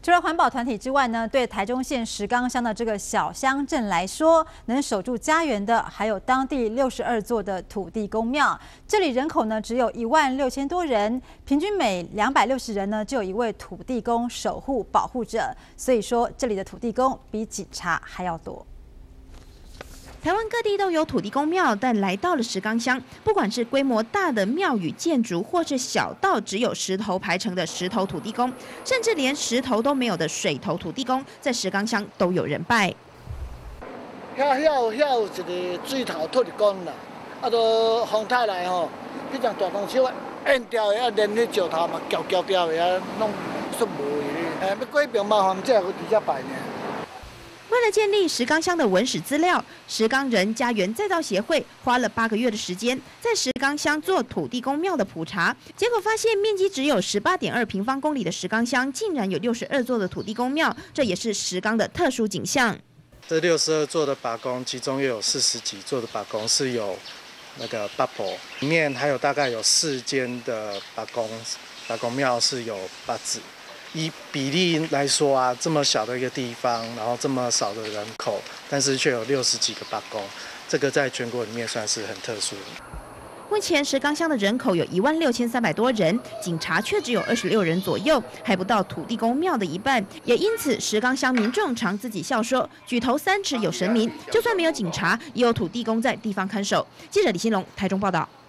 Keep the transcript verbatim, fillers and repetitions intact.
除了环保团体之外呢，对台中县石冈乡的这个小乡镇来说，能守住家园的还有当地六十二座的土地公庙。这里人口呢只有一万六千多人，平均每两百六十人呢就有一位土地公守护保护者。所以说，这里的土地公比警察还要多。 台湾各地都有土地公庙，但来到了石冈乡，不管是规模大的庙宇建筑，或是小到只有石头排成的石头土地公，甚至连石头都没有的水头土地公，在石冈乡都有人拜。 遐遐有遐有一个水头土地公啦，啊，都风太来吼，迄张大公手按掉的，啊，连迄石头嘛搅搅掉的啊，弄煞无去。诶，要过平麻烦，才会直接拜呢。 为了建立石冈乡的文史资料，石冈人家园再造协会花了八个月的时间，在石冈乡做土地公庙的普查，结果发现面积只有十八点二平方公里的石冈乡，竟然有六十二座的土地公庙，这也是石冈的特殊景象。 这六十二座的把公，其中又有四十几座的把公是有那个八婆，里面还有大概有四间的把公把公庙是有八字。 以比例来说啊，这么小的一个地方，然后这么少的人口，但是却有六十几个罢工，这个在全国里面算是很特殊的。 目前石冈乡的人口有一万六千三百多人，警察却只有二十六人左右，还不到土地公庙的一半。也因此，石冈乡民众常自己笑说：“举头三尺有神明，就算没有警察，也有土地公在地方看守。”记者李新龙台中报道。